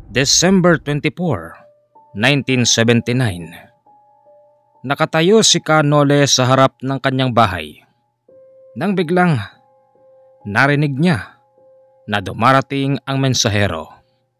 December 24, 1979. Nakatayo si Kanole sa harap ng kanyang bahay nang biglang narinig niya na dumarating ang mensahero.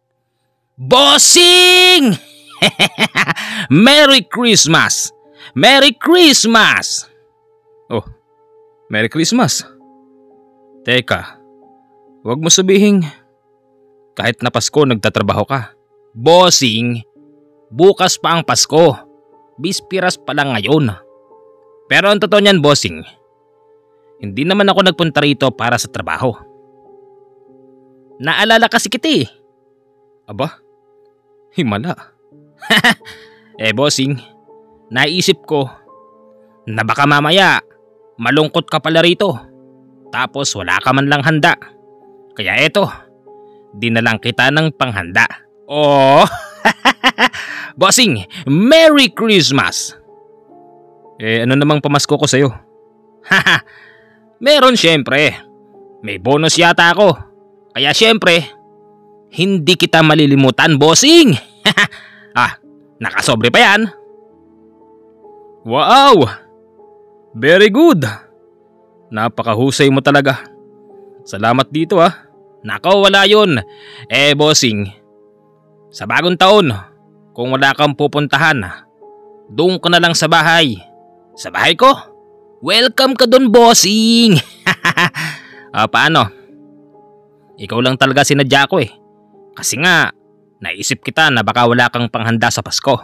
Bossing! Merry Christmas! Merry Christmas! Oh, Merry Christmas? Teka, wag mo sabihin kahit na Pasko nagtatrabaho ka. Bossing, bukas pa ang Pasko. Bispiras pa lang ngayon. Pero ang totoo niyan, bossing, hindi naman ako nagpunta rito para sa trabaho. Naalala kasi kita eh. Aba, himala. Bossing, naisip ko na baka mamaya malungkot ka pala rito. Tapos wala ka man lang handa. Kaya eto, dinalang kita ng panghanda. Oh, bossing, Merry Christmas! Ano namang pamasko ko sa'yo? Meron syempre. May bonus yata ako. Kaya syempre, hindi kita malilimutan, bossing! Nakasobre pa yan. Wow! Very good! Napakahusay mo talaga. Salamat dito ah. Nako, wala yun. Bossing, sa bagong taon, kung wala kang pupuntahan, doon ka na lang sa bahay. Sa bahay ko? Welcome ka doon, bossing. Paano? Ikaw lang talaga sinadya ko eh. Kasi nga, naisip kita na baka wala kang panghanda sa Pasko.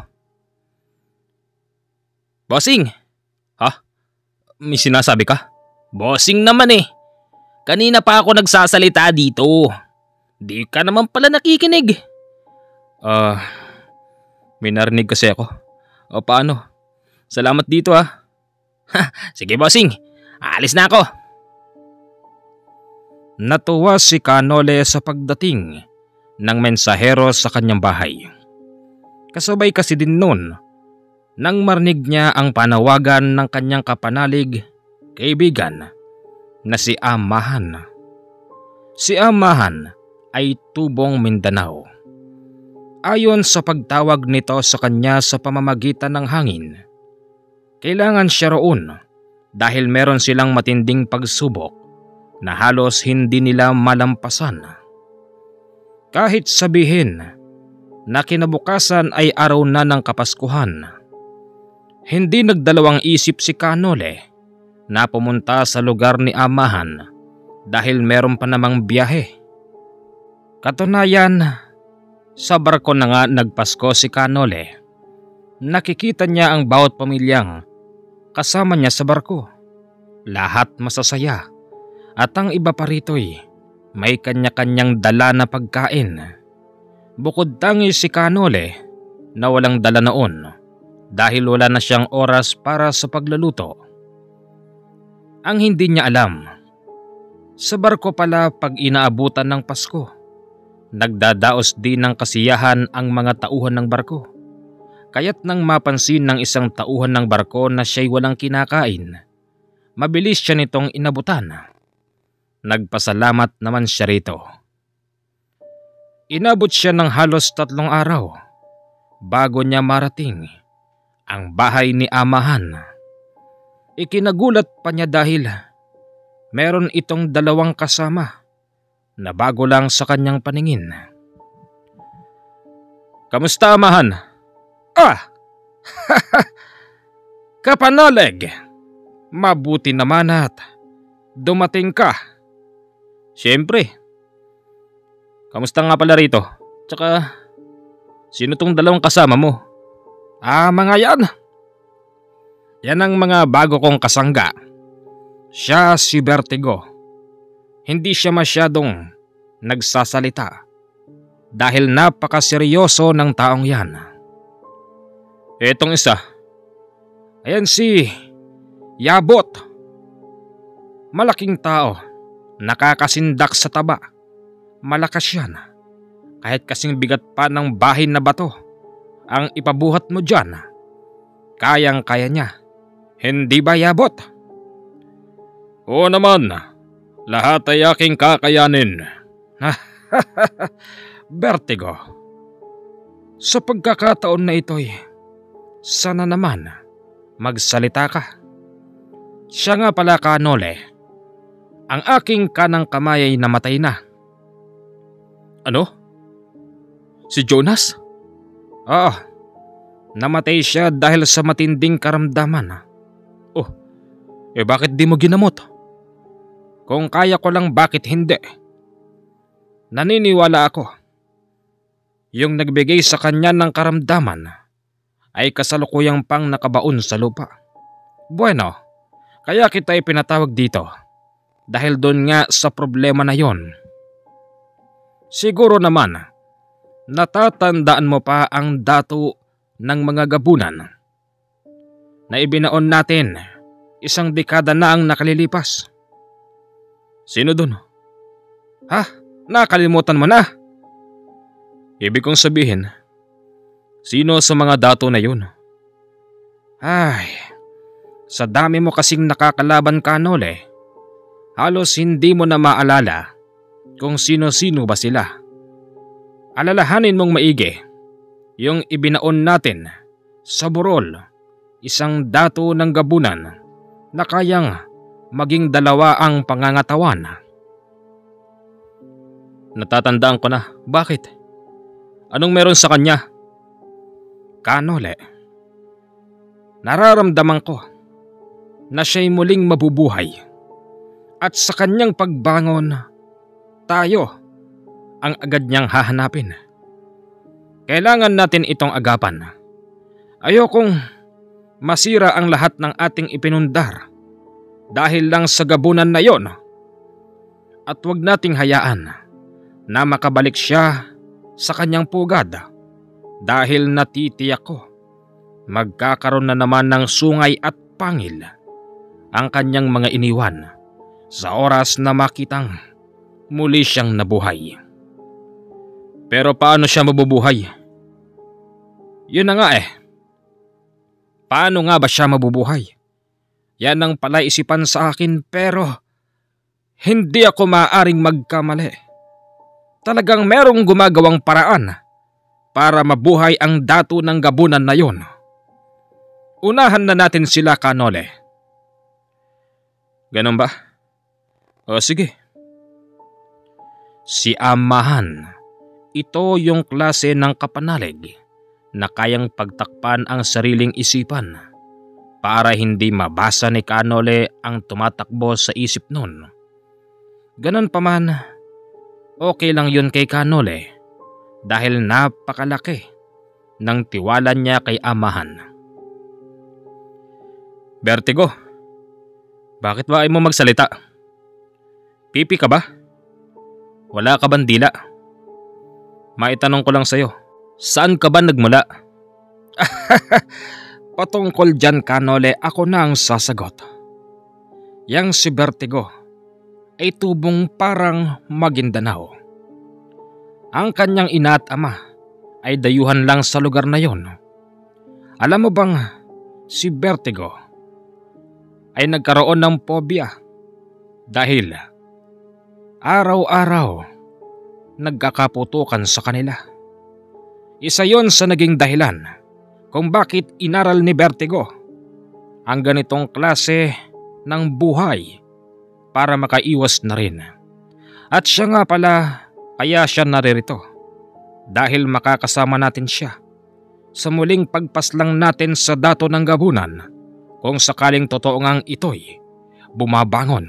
Bossing? May sinasabi ka? Bossing naman eh. Kanina pa ako nagsasalita dito. Di ka naman pala nakikinig. May narinig kasi ako. Paano? Salamat dito ah. Sige bossing, aalis na ako. Natuwa si Kanole sa pagdating ng mensahero sa kanyang bahay. Kasabay kasi din nun nang marinig niya ang panawagan ng kanyang kapanalig, kaibigan na si Amahan. Si Amahan ay tubong Mindanao. Ayon sa pagtawag nito sa kanya sa pamamagitan ng hangin, kailangan siya roon dahil meron silang matinding pagsubok na halos hindi nila malampasan. Kahit sabihin na kinabukasan ay araw na ng Kapaskuhan, hindi nagdalawang isip si Kanole na pumunta sa lugar ni Amahan dahil meron pa namang biyahe. Katunayan, sa barko na nga nagpasko si Kanole. Nakikita niya ang bawat pamilyang kasama niya sa barko. Lahat masasaya at ang iba pa rito'y may kanya-kanyang dala na pagkain. Bukod tangi si Kanole na walang dala noon dahil wala na siyang oras para sa pagluluto. Ang hindi niya alam, sa barko pala pag inaabutan ng Pasko, nagdadaos din ng kasiyahan ang mga tauhan ng barko. Kaya't nang mapansin ng isang tauhan ng barko na siya'y walang kinakain, mabilis siya nitong inabutan. Nagpasalamat naman siya rito. Inabot siya ng halos 3 araw bago niya marating ang bahay ni Amahan. Ikinagulat pa niya dahil meron itong 2 kasama na bago lang sa kanyang paningin. Kamusta, Amahan? Kapanalig! Mabuti naman at dumating ka. Siyempre. Kamusta nga pala rito? Tsaka, sino tong 2 kasama mo? Mga yan. Yan ang mga bago kong kasangga. Siya si Vertigo. Hindi siya masyadong nagsasalita dahil napakaseryoso ng taong yan. Etong isa, ayan si Yabot. Malaking tao, nakakasindak sa taba. Malakas yan. Kahit kasing bigat pa ng bahin na bato ang ipabuhat mo dyan, kayang-kaya niya. Hindi ba, Yabot? Oo naman. Lahat ay aking kakayanin. Vertigo, Sa pagkakataon na ito'y, sana naman magsalita ka. Siya nga pala, Kanole, ang aking kanang kamay ay namatay na. Ano? Si Jonas? Oo, namatay siya dahil sa matinding karamdaman. Oh, bakit di mo ginamot? Kung kaya ko lang, bakit hindi? Naniniwala ako, yung nagbigay sa kanya ng karamdaman ay kasalukuyang pang nakabaon sa lupa. Bueno, kaya kita ipinatawag dito dahil doon nga sa problema na yon. Siguro naman, natatandaan mo pa ang dato ng mga gabunan na ibinaon natin 1 dekada na ang nakalilipas. Sino dun? Ha? Nakalimutan mo na? Ibig kong sabihin, sino sa mga dato na yun? Ay, sa dami mo kasing nakakalaban, Kanole, halos hindi mo na maalala kung sino-sino ba sila. Alalahanin mong maigi yung ibinaon natin sa burol, 1 dato ng gabunan na kayang maging 2 ang pangangatawan. Natatandaan ko na. Bakit? Anong meron sa kanya? Kanole, nararamdaman ko na siya'y muling mabubuhay at sa kanyang pagbangon, tayo ang agad niyang hahanapin. Kailangan natin itong agapan. Ayokong masira ang lahat ng ating ipinundar dahil lang sa gabunan na yon. At huwag nating hayaan na makabalik siya sa kanyang pugad dahil natitiyak ko magkakaroon na naman ng sungay at pangil ang kanyang mga iniwan sa oras na makitang muli siyang nabuhay. Pero paano siya mabubuhay? Yun na nga Paano nga ba siya mabubuhay? Yan ang palaisipan sa akin, pero hindi ako maaaring magkamali. Talagang merong gumagawang paraan para mabuhay ang dato ng gabunan na yon. Unahan na natin sila, Kanole. Ganun ba? O sige. Si Amahan, ito yung klase ng kapanalig na kayang pagtakpan ang sariling isipan para hindi mabasa ni Kanole ang tumatakbo sa isip nun. Ganun pa man, okay lang yun kay Kanole dahil napakalaki ng tiwala niya kay Amahan. Vertigo, bakit ba ay mo magsalita? Pipi ka ba? Wala ka bang dila? Maitanong ko lang sa'yo, saan ka ba nagmula? Patungkol dyan, Kanole, ako na ang sasagot. Yang si Vertigo ay tubong parang Maguindanao. Ang kanyang ina at ama ay dayuhan lang sa lugar na yon. Alam mo bang si Vertigo ay nagkaroon ng phobia dahil araw-araw nagkakaputukan sa kanila. Isa yon sa naging dahilan kung bakit inaral ni Vertigo ang ganitong klase ng buhay para makaiwas na rin. At siya nga pala, kaya siya naririto dahil makakasama natin siya sa muling pagpaslang natin sa dato ng gabunan kung sakaling totoo ngang ito'y bumabangon.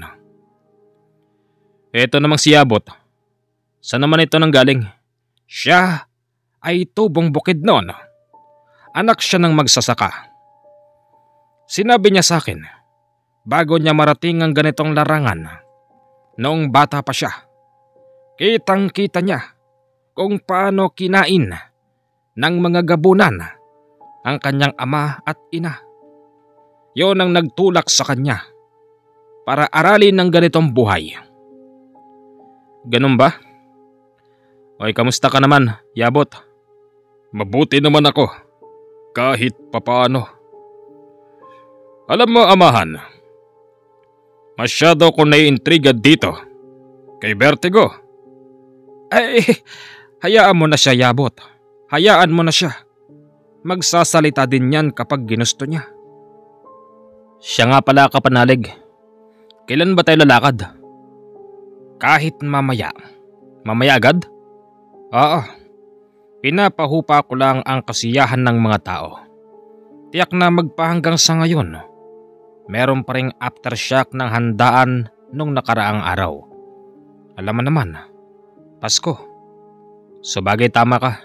Eto namang si Abot. Saan naman ito nanggaling? Siya ay tubong bukid noon. Anak siya ng magsasaka. Sinabi niya sa akin, bago niya marating ang ganitong larangan, noong bata pa siya, kitang-kita niya kung paano kinain ng mga gabunan ang kanyang ama at ina. Yon ang nagtulak sa kanya para aralin ng ganitong buhay. Ganun ba? Oy, kamusta ka naman, Yabot? Mabuti naman ako, kahit papaano. Alam mo, Amahan, masyado ko naiintriga dito kay Vertigo. Ay, hayaan mo na siya, Yabot. Hayaan mo na siya. Magsasalita din yan kapag ginusto niya. Siya nga pala, kapanalig. Kailan ba tayo lalakad? Kahit mamaya. Mamaya agad? Oo. Pinapahupa ko lang ang kasiyahan ng mga tao. Tiyak na magpahanggang sa ngayon. Meron pa ring aftershock ng handaan nung nakaraang araw. Alam mo naman, Pasko. Sabagay, tama ka.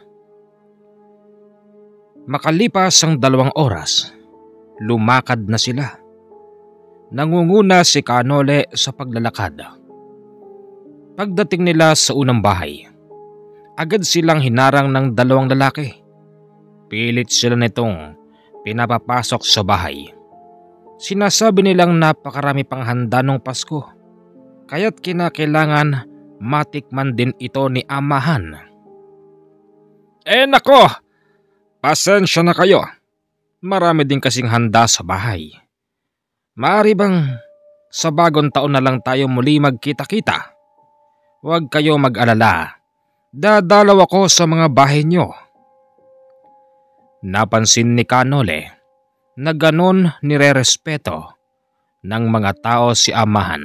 Makalipas ang 2 oras, lumakad na sila. Nangunguna si Kanole sa paglalakad. Pagdating nila sa unang bahay, agad silang hinarang ng 2 lalaki. Pilit sila nitong pinapapasok sa bahay. Sinasabi nilang napakarami pang handa nung Pasko, kaya't kinakailangan matikman din ito ni amahan. Nako! Pasensya na kayo. Marami din kasing handa sa bahay. Maaari bang sa bagong taon na lang tayo muli magkita-kita? Huwag kayo mag-alala. Dadalaw ako sa mga bahay nyo. Napansin ni Kanole na ganon nirerespeto ng mga tao si amahan.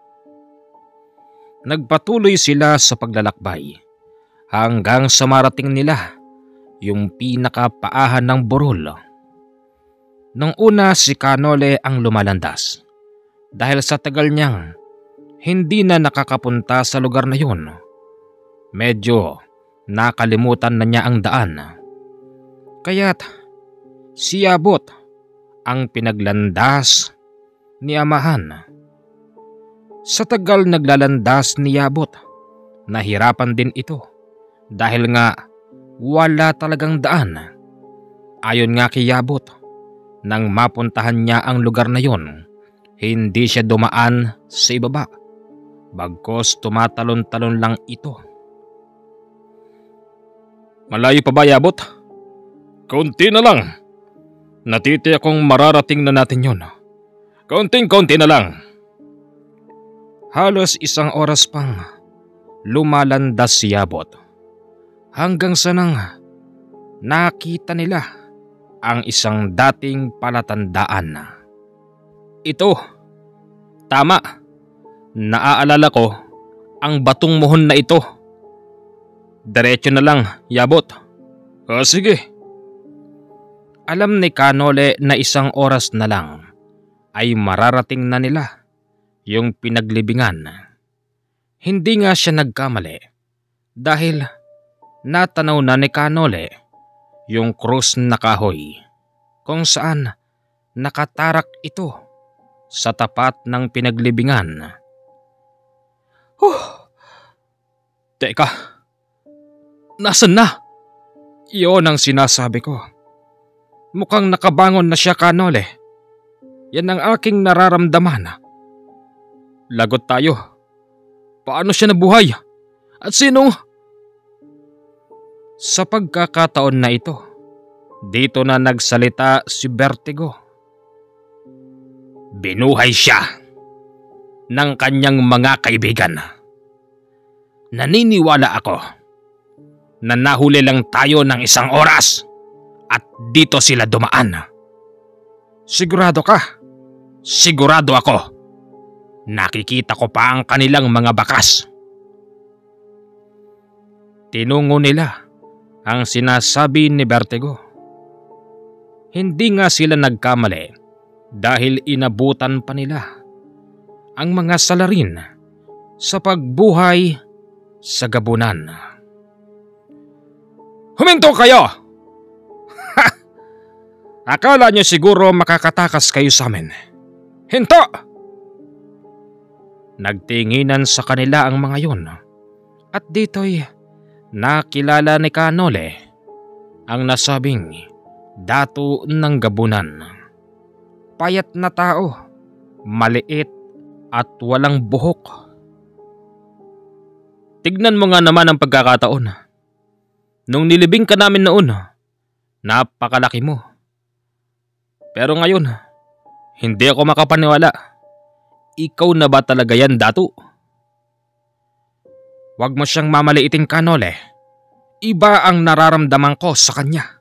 Nagpatuloy sila sa paglalakbay hanggang sa marating nila yung pinakapaahan ng burol. Nung una si Kanole ang lumalandas dahil sa tagal niyang hindi na nakakapunta sa lugar na yun. Medyo nakalimutan na niya ang daan. Kaya't si Abot ang pinaglandas ni amahan. Sa tagal naglalandas ni Abot, nahirapan din ito dahil nga wala talagang daan. Ayon nga kay Abot, nang mapuntahan niya ang lugar na yon, hindi siya dumaan sa ibaba, bagkos tumatalon-talon lang ito. Malayo pa ba, Abot? Kaunti na lang. Natitiyak kong mararating na natin yon. Kaunting-kaunti na lang. Halos 1 oras pang lumalandas si Abot hanggang sa nang nakita nila ang isang dating palatandaan. Ito, tama. Naaalala ko ang batong muhon na ito. Diretso na lang, Yabot. Sige. Alam ni Kanole na 1 oras na lang ay mararating na nila yung pinaglibingan. Hindi nga siya nagkamali dahil natanaw na ni Kanole yung krus na kahoy kung saan nakatarak ito sa tapat ng pinaglibingan. Teka, nasan na? Iyon ang sinasabi ko. Mukhang nakabangon na siya, Kanole. Yan ang aking nararamdaman. Lagot tayo. Paano siya nabuhay? At sino? Sa pagkakataon na ito, dito na nagsalita si Vertigo. Binuhay siya ng kanyang mga kaibigan. Naniniwala ako na nahuli lang tayo ng 1 oras at dito sila dumaan. Sigurado ka? Sigurado ako. Nakikita ko pa ang kanilang mga bakas. Tinungo nila ang sinasabi ni Vertigo. Hindi nga sila nagkamali dahil inabutan pa nila ang mga salarin sa pagbuhay sa gabunan. Huminto kayo! Akala nyo siguro makakatakas kayo sa amin. Hinto! Nagtinginan sa kanila ang mga yun at dito'y nakilala ni Kanole ang nasabing dato ng gabunan. Payat na tao, maliit at walang buhok. Tignan mo nga naman ang pagkakataon. Nung nilibing ka namin noon, napakalaki mo. Pero ngayon, hindi ako makapaniwala. Ikaw na ba talaga yan, Dato? Huwag mo siyang mamaliitin, Kanole. iba ang nararamdaman ko sa kanya.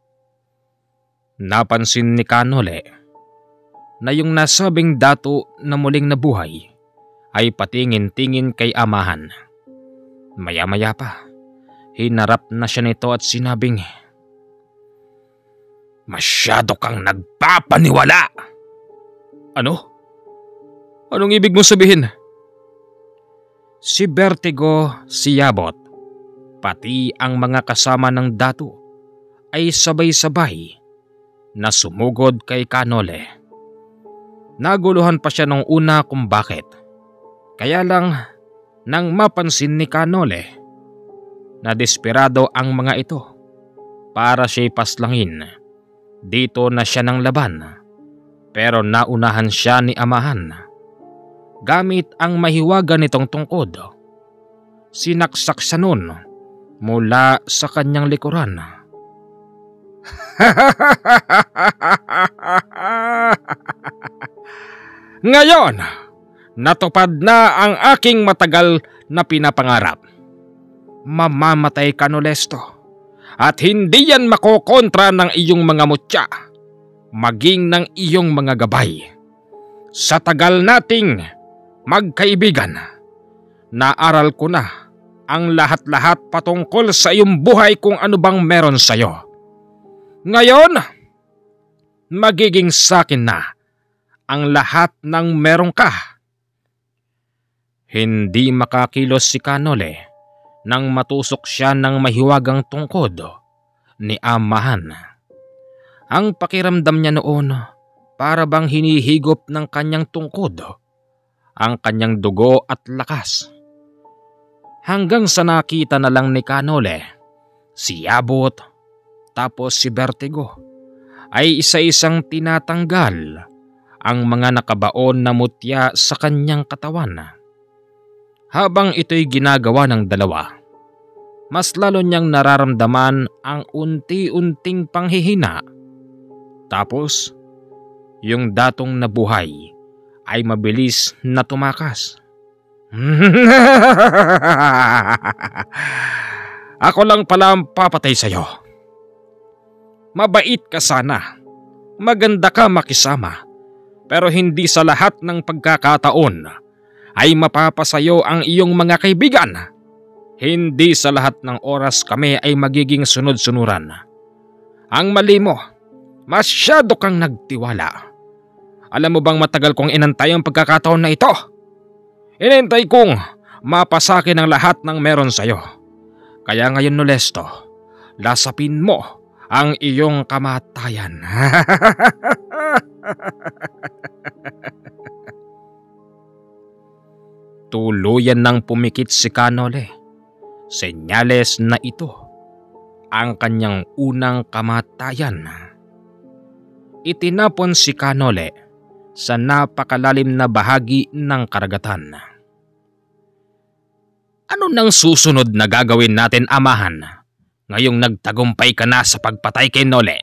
Napansin ni Kanole na yung nasabing dato na muling nabuhay ay patingin-tingin kay amahan. Maya-maya pa, hinarap na siya nito at sinabing, "Masyado kang nagpapaniwala!" "Ano? Anong ibig mong sabihin?" Si Bertigo, si Yabot, pati ang mga kasama ng dato ay sabay-sabay na sumugod kay Kanole. Naguluhan pa siya nung una kung bakit. Kaya lang nang mapansin ni Kanole na desperado ang mga ito para siya'y paslangin, dito na siya ng laban. Pero naunahan siya ni amahan. Gamit ang mahiwaga nitong tungkod, sinaksak siya nun mula sa kanyang likuran. "Ngayon, natupad na ang aking matagal na pinapangarap. Mamamatay ka, Nolesto, at hindi yan makokontra ng iyong mga mutya, maging ng iyong mga gabay. Sa tagal nating magkaibigan, naaral ko na ang lahat-lahat patungkol sa iyong buhay kung ano bang meron sa'yo. Ngayon, magiging sakin na ang lahat ng meron ka." Hindi makakilos si Kanole nang matusok siya ng mahiwagang tungkod ni amahan. Ang pakiramdam niya noon para bang hinihigop ng kanyang tungkod ang kanyang dugo at lakas. Hanggang sa nakita na lang ni Kanole, si Yabot, tapos si Bertigo ay isa-isang tinatanggal ang mga nakabaon na mutya sa kanyang katawan. Habang ito'y ginagawa ng dalawa, mas lalo niyang nararamdaman ang unti-unting panghihina. Tapos, yung datong nabuhay ay mabilis na tumakas. "Ako lang pala ang papatay sa'yo. Mabait ka sana, maganda ka makisama, pero hindi sa lahat ng pagkakataon ay mapapasayo ang iyong mga kaibigan. Hindi sa lahat ng oras kami ay magiging sunod-sunuran. Ang mali mo, masyado kang nagtiwala. Alam mo bang matagal kong inantay ang pagkakataon na ito? Inintay kong mapasakin ang lahat ng meron sa'yo. Kaya ngayon, Nolesto, lasapin mo ang iyong kamatayan." Tuluyan nang pumikit si Kanole. Senyales na ito ang kanyang unang kamatayan. Itinapon si Kanole sa napakalalim na bahagi ng karagatan. "Ano nang susunod na gagawin natin, amahan, ngayong nagtagumpay ka na sa pagpatay kay Nole?"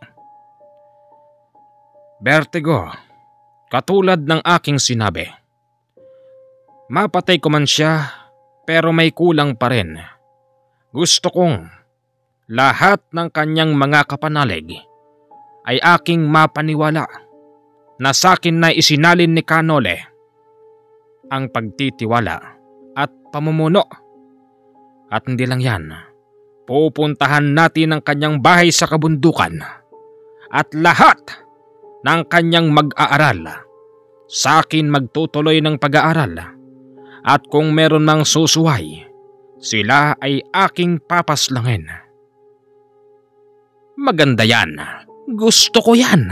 "Bertigo, katulad ng aking sinabi, mapatay ko man siya pero may kulang pa rin. Gusto kong lahat ng kanyang mga kapanalig ay aking mapaniwala na sakin na isinalin ni Kanole ang pagtitiwala at pamumuno. At hindi lang yan, pupuntahan natin ang kanyang bahay sa kabundukan at lahat ng kanyang mag-aaral sa akin magtutuloy ng pag-aaral. At kung meron mang susuway, sila ay aking papaslangin." "Maganda yan. Gusto ko yan."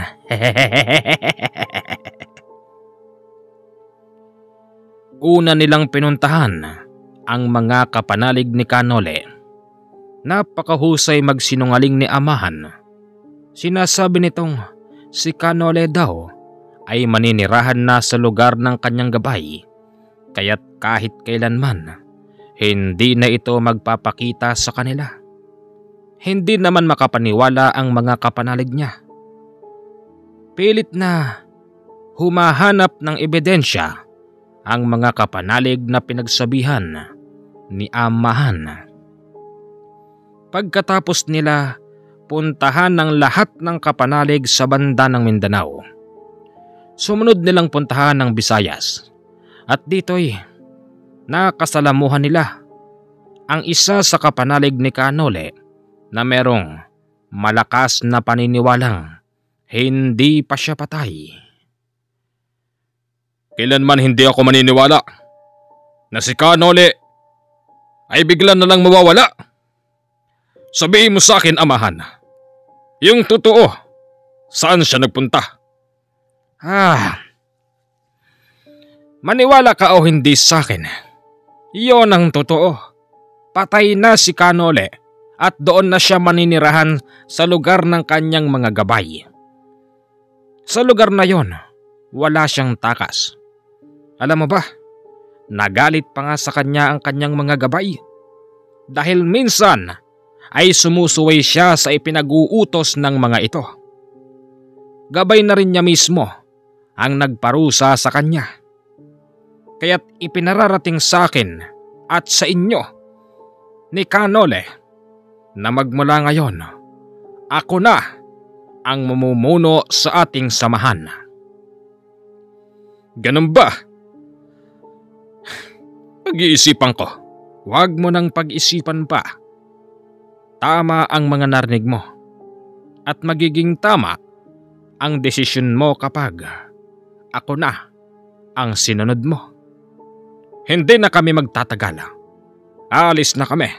Una nilang pinuntahan ang mga kapanalig ni Kanole. Napakahusay magsinungaling ni amahan. Sinasabi nitong si Kanole daw ay maninirahan na sa lugar ng kanyang gabay. Kaya't kahit kailanman, hindi na ito magpapakita sa kanila. Hindi naman makapaniwala ang mga kapanalig niya. Pilit na humahanap ng ebidensya ang mga kapanalig na pinagsabihan ni amahan. Pagkatapos nila puntahan ng lahat ng kapanalig sa banda ng Mindanao, sumunod nilang puntahan ng Visayas at dito'y nakasalamuhan nila ang isa sa kapanalig ni Canole na merong malakas na paniniwalang hindi pa siya patay. Kailanman hindi ako maniniwala na si Canole ay bigla na lang mawawala. Sabihin mo sa akin, Amahan, yung totoo, saan siya nagpunta? Maniwala ka o hindi sa akin, iyon ang totoo. Patay na si Canole at doon na siya maninirahan sa lugar ng kanyang mga gabay. Sa lugar na yon, wala siyang takas. Alam mo ba, nagalit pa nga sa kanya ang kanyang mga gabay dahil minsan ay sumusuway siya sa ipinag-uutos ng mga ito. Gabay na rin niya mismo ang nagparusa sa kanya. Kaya't ipinararating sa akin at sa inyo ni Canole na magmula ngayon, ako na ang mamumuno sa ating samahan. Ganun ba? Pag-iisipan ko. Huwag mo nang pag-isipan pa. Tama ang mga narinig mo at magiging tama ang desisyon mo kapag ako na ang sinunod mo. Hindi na kami magtatagal. Alis na kami.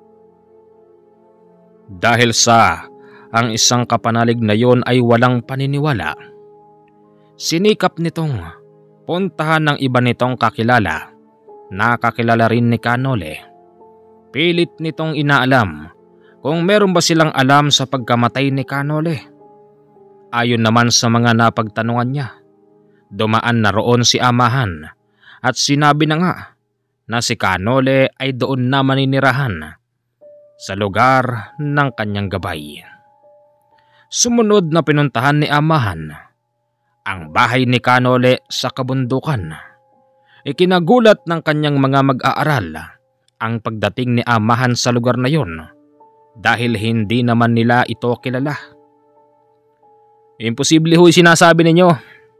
Dahil sa ang isang kapanalig na yon ay walang paniniwala, sinikap nitong puntahan ng iba nitong kakilala na kakilala rin ni Canole. Pilit nitong inaalam kung meron ba silang alam sa pagkamatay ni Canole. Ayon naman sa mga napagtanungan niya, dumaan na roon si Amahan at sinabi na nga na si Canole ay doon na maninirahan sa lugar ng kanyang gabay. Sumunod na pinuntahan ni Amahan ang bahay ni Canole sa kabundukan. Ikinagulat ng kanyang mga mag-aaral ang pagdating ni Amahan sa lugar na yon dahil hindi naman nila ito kilala. Imposible ho'y sinasabi ninyo.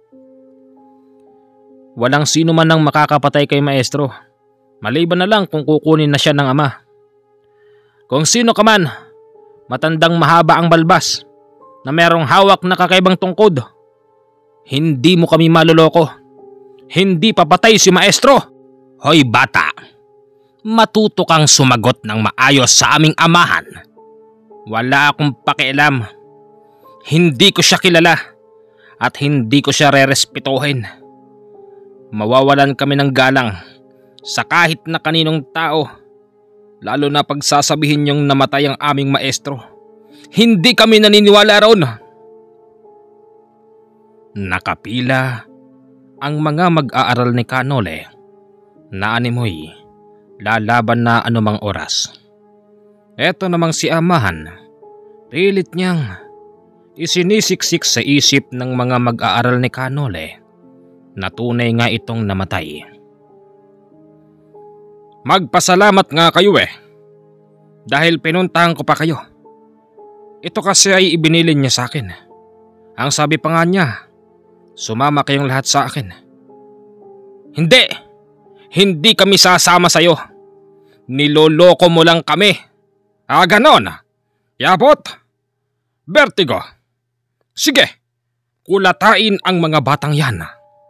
Walang sino man ang makakapatay kay Maestro, maliban na lang kung kukunin na siya ng ama. Kung sino ka man, matandang mahaba ang balbas na merong hawak na kakaibang tungkod, hindi mo kami maloloko. Hindi papatay si Maestro. Hoy bata, matuto kang sumagot ng maayos sa aming Amahan. Wala akong pakialam. Hindi ko siya kilala at hindi ko siya rerespetuhin. Mawawalan kami ng galang sa kahit na kaninong tao, lalo na pagsasabihin niyong namatay ang aming Maestro. Hindi kami naniniwala roon. Nakapila ang mga mag-aaral ni Canole na animoy lalaban na anumang oras. Eto namang si Amahan, pilit niyang isinisiksik sa isip ng mga mag-aaral ni Canole na tunay nga itong namatay. Magpasalamat nga kayo dahil pinuntahan ko pa kayo. Ito kasi ay ibinilin niya sa akin. Ang sabi pa nga niya, sumama kayong lahat sa akin. Hindi! Hindi kami sasama sa'yo. Niloloko mo lang kami. Ganon? Yabot? Vertigo? Sige, kulatain ang mga batang yan.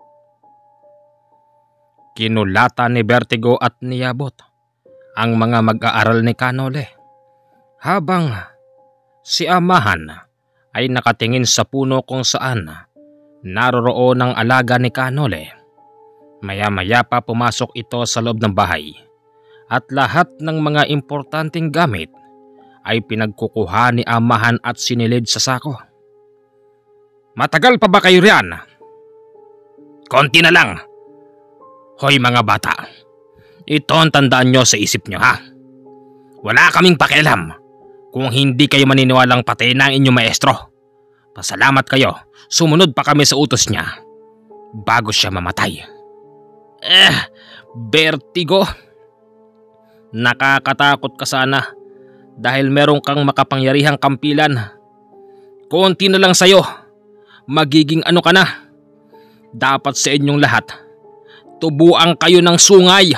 Kinulata ni Vertigo at ni Yabot ang mga mag-aaral ni Canole, habang si Amahan ay nakatingin sa puno kung saan naroroon ang alaga ni Canole. Maya-maya pa pumasok ito sa loob ng bahay at lahat ng mga importanteng gamit ay pinagkukuha ni Amahan at sinilid sa sako. Matagal pa ba kayo riyan? Konti na lang. Hoy mga bata, ito ang tandaan nyo sa isip nyo ha. Wala kaming pakialam kung hindi kayo maniniwalang patay na ang inyong Maestro. Pasalamat kayo, sumunod pa kami sa utos niya bago siya mamatay. Vertigo. Nakakatakot ka sana dahil meron kang makapangyarihang kampilan. Konti na lang sa'yo, magiging ano ka na. Dapat sa inyong lahat, tubuan kayo ng sungay.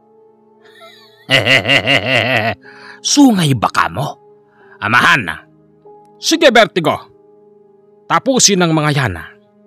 Sungay ba ka mo? Amahan. Sige Vertigo, tapusin ang mga yan.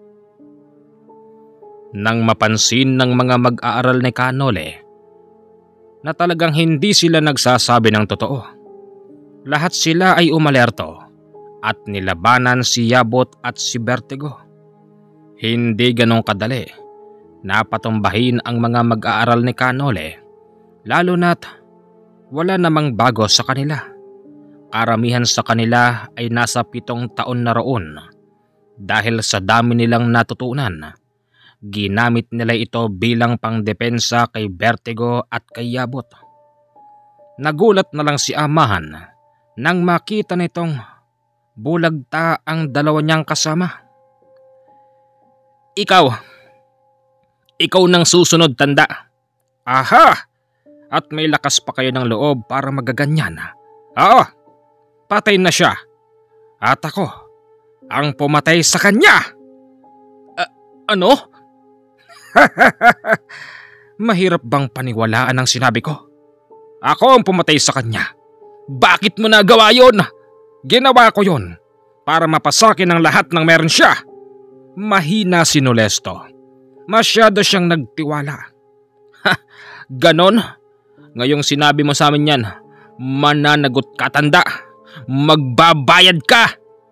Nang mapansin ng mga mag-aaral ni Canole na talagang hindi sila nagsasabi ng totoo, lahat sila ay umalerto at nilabanan si Yabot at si Vertigo. Hindi ganong kadali na patumbahin ang mga mag-aaral ni Canole, lalo na't wala namang bago sa kanila. Karamihan sa kanila ay nasa 7 taon na roon. Dahil sa dami nilang natutunan, ginamit nila ito bilang pangdepensa kay Vertigo at kay Yabot. Nagulat na lang si Amahan nang makita nitong bulagta ang dalawa niyang kasama. Ikaw nang susunod, tanda. Aha! At may lakas pa kayo ng loob para magaganyan. Oo, patay na siya. At ako ang pumatay sa kanya. Ano? Mahirap bang paniwalaan ang sinabi ko? Ako ang pumatay sa kanya. Bakit mo nagawa yun? Ginawa ko yun para mapasakin ang lahat ng meron siya. Mahina si Nolesto. Masyado siyang nagtiwala. Ganon? Ngayong sinabi mo sa amin yan, mananagot ka, tanda. Magbabayad ka!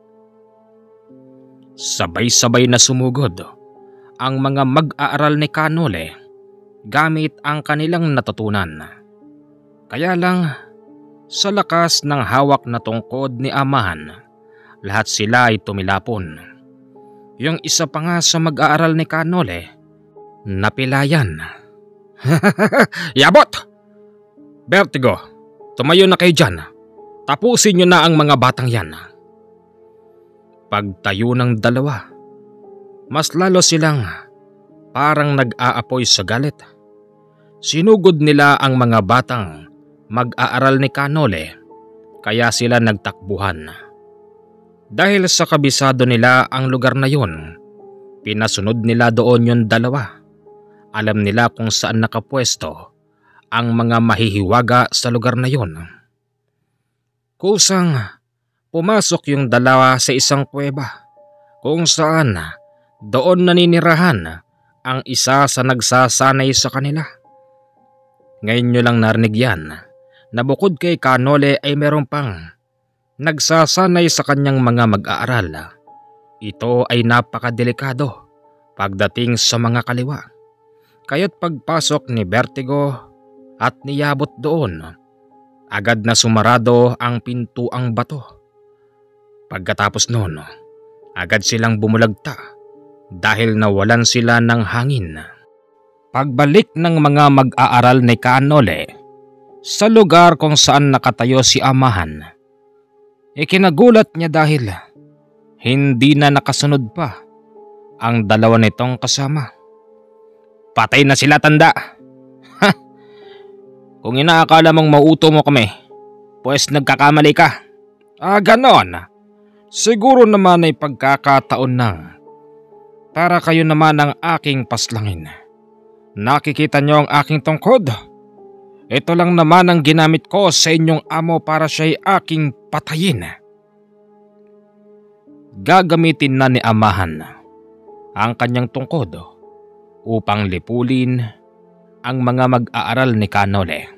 Sabay-sabay na sumugod ang mga mag-aaral ni Canole gamit ang kanilang natutunan. Kaya lang, sa lakas ng hawak na tungkod ni Amahan, lahat sila ay tumilapon. Yung isa pa nga sa mag-aaral ni Canole, napilayan. Yabot! Vertigo, tumayo na kayo dyan. Tapusin nyo na ang mga batang yan. Pagtayo ng dalawa, mas lalo silang parang nag-aapoy sa galit. Sinugod nila ang mga batang mag-aaral ni Canole, kaya sila nagtakbuhan. Dahil sa kabisado nila ang lugar na yun, pinasunod nila doon yung dalawa. Alam nila kung saan nakapwesto ang mga mahihiwaga sa lugar na yun. Kusang pumasok yung dalawa sa isang kuweba kung saan doon naninirahan ang isa sa nagsasanay sa kanila. Ngayon nyo lang narinig yan na bukod kay Canole ay meron pang nagsasanay sa kanyang mga mag-aaral. Ito ay napakadelikado pagdating sa mga kaliwa. Kaya't pagpasok ni Vertigo at ni Yabot doon, agad na sumarado ang pintuang bato. Pagkatapos noon, agad silang bumulagta dahil nawalan sila ng hangin. Pagbalik ng mga mag-aaral ni Canole sa lugar kung saan nakatayo si Amahan, ikinagulat niya dahil hindi na nakasunod pa ang dalawa nitong kasama. Patay na sila, tanda. Kung inaakala mong mauto mo kami, pues nagkakamali ka. Ganon. Siguro naman ay pagkakataon nang para kayo naman ang aking paslangin. Nakikita niyo ang aking tungkod? Ito lang naman ang ginamit ko sa inyong amo para siya'y aking patayin. Gagamitin na ni Amahan ang kanyang tungkod upang lipulin ang mga mag-aaral ni Canole.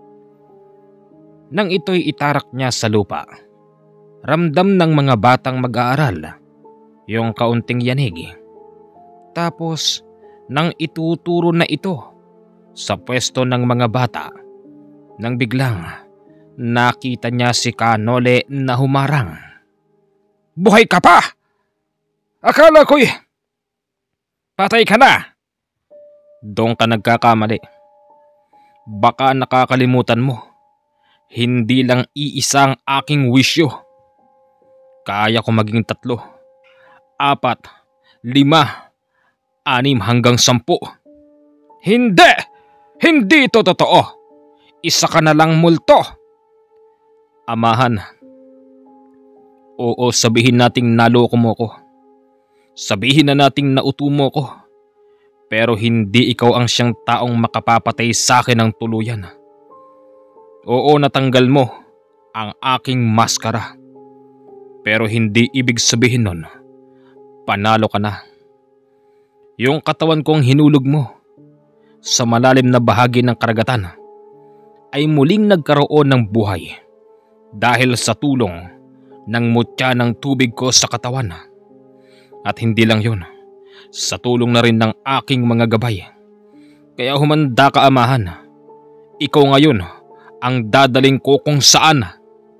Nang ito'y itarak niya sa lupa, ramdam ng mga batang mag-aaral yung kaunting yanig. Tapos nang ituturo na ito sa pwesto ng mga bata, nang biglang nakita niya si Canole na humarang. Buhay ka pa! Akala ko'y patay ka na! Doon ka nagkakamali. Baka nakakalimutan mo, hindi lang iisa ang aking wisyo. Kaya ko maging 3, 4, 5, 6 hanggang 10. Hindi! Hindi ito totoo! Isa ka na lang multo! Amahan, oo, sabihin nating naloko mo ko. Sabihin na nating nauto mo ko. Pero hindi ikaw ang siyang taong makapapatay sa akin ng tuluyan. Oo, natanggal mo ang aking maskara. Pero hindi ibig sabihin nun, panalo ka na. Yung katawan kong hinulog mo sa malalim na bahagi ng karagatan ay muling nagkaroon ng buhay dahil sa tulong ng mutya ng tubig ko sa katawan. At hindi lang yun, sa tulong na rin ng aking mga gabay. Kaya humanda ka, amahan. Ikaw ngayon ang dadaling ko kung saan.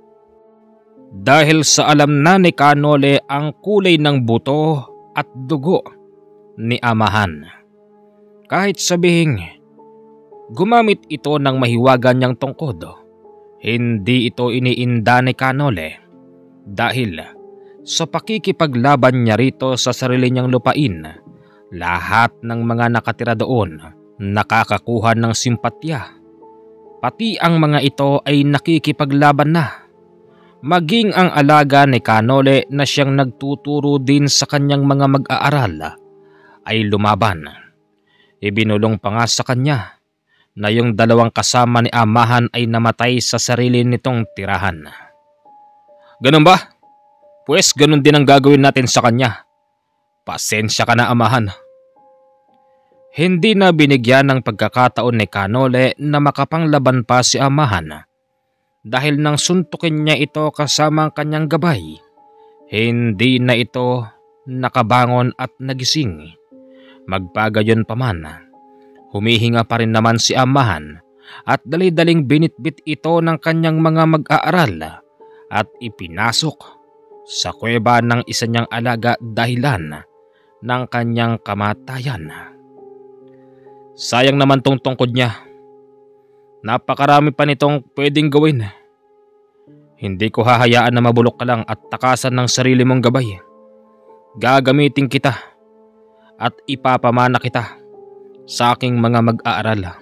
Dahil sa alam na ni Canole ang kulay ng buto at dugo ni amahan. Kahit sabihing gumamit ito ng mahiwagan niyang tungkod, hindi ito iniinda ni Canole dahil sa pakikipaglaban niya rito sa sarili niyang lupain. Lahat ng mga nakatira doon nakakakuha ng simpatya. Pati ang mga ito ay nakikipaglaban na. Maging ang alaga ni Canole na siyang nagtuturo din sa kanyang mga mag-aaral ay lumaban. Ibinulong pa nga sa kanya na yung dalawang kasama ni amahan ay namatay sa sarili nitong tirahan. Ganun ba? Pues ganun din ang gagawin natin sa kanya. Pasensya ka na, amahan. Hindi na binigyan ng pagkakataon ni Canole na makapanglaban pa si amahan. Dahil nang suntukin niya ito kasama ang kanyang gabay, hindi na ito nakabangon at nagising. Magpagayon pa man, humihinga pa rin naman si amahan at dali-daling binitbit ito ng kanyang mga mag-aaral at ipinasok sa kuweba ng isa niyang alaga dahilan ng kanyang kamatayan. Sayang naman tong tungkod niya. Napakarami pa nitong pwedeng gawin. Hindi ko hahayaan na mabulok ka lang at takasan ng sarili mong gabay. Gagamitin kita at ipapamana kita sa aking mga mag-aaral.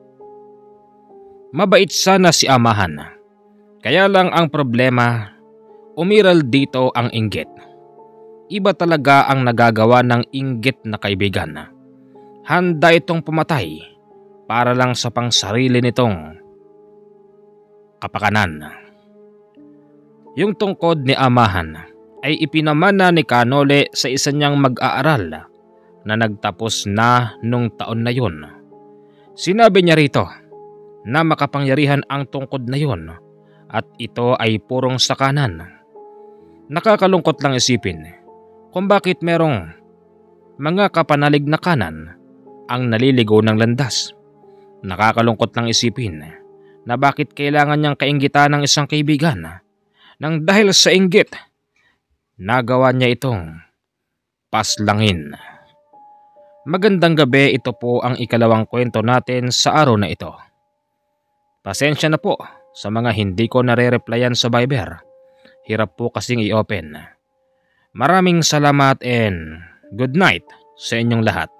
Mabait sana si amahan. Kaya lang ang problema, umiral dito ang inggit. Iba talaga ang nagagawa ng inggit na kaibigan. Handa itong pumatay para lang sa pangsarili nitong kapakanan. Yung tungkod ni amahan ay ipinamana ni Canole sa isa niyang mag-aaral na nagtapos na nung taon na yun. Sinabi niya rito na makapangyarihan ang tungkod na yun at ito ay purong sakanan. Nakakalungkot lang isipin kung bakit merong mga kapanalig na kanan ang naliligo ng landas. Nakakalungkot lang isipin na bakit kailangan niyang kainggitan ng isang kaibigan nang dahil sa inggit nagawa niya itong paslangin. Magandang gabi, ito po ang ikalawang kwento natin sa araw na ito. Pasensya na po sa mga hindi ko nare-replyan sa Viber. Hirap po kasing i-open. Maraming salamat and good night sa inyong lahat.